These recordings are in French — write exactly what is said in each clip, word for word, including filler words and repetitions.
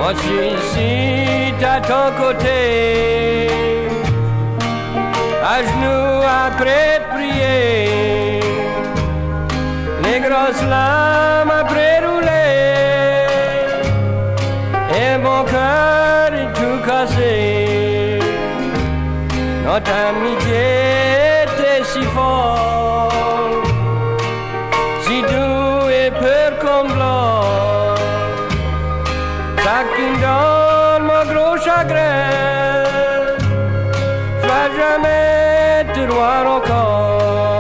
Moi je suis ici à ton côté, à genoux après prier, les grosses larmes après rouler, et mon cœur est tout cassé. Notre amitié était si forte, si doux et peur comme blanc, chacune dans mon gros chagrin, je vais jamais te voir encore.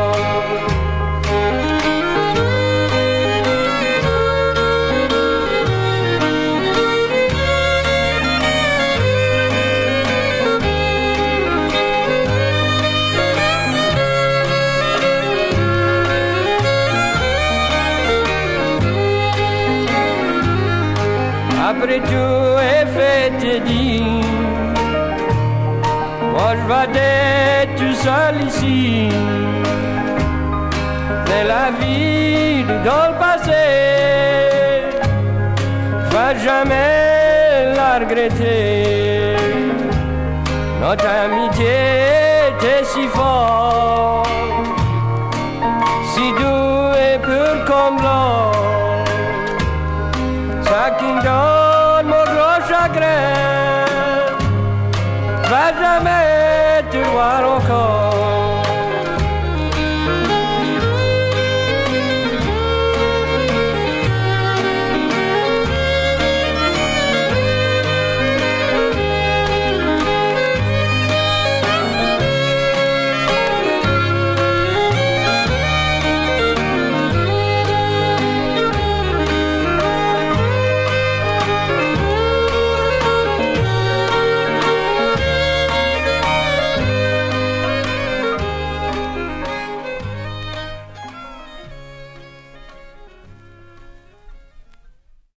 Après tout est fait et dit, moi je vais être tout seul ici. Mais la vie dans le passé, je vais jamais la regretter. Notre amitié était si forte, si doux et pur comme blanc, chacune donne mon gros chagrin, je vais jamais te voir encore.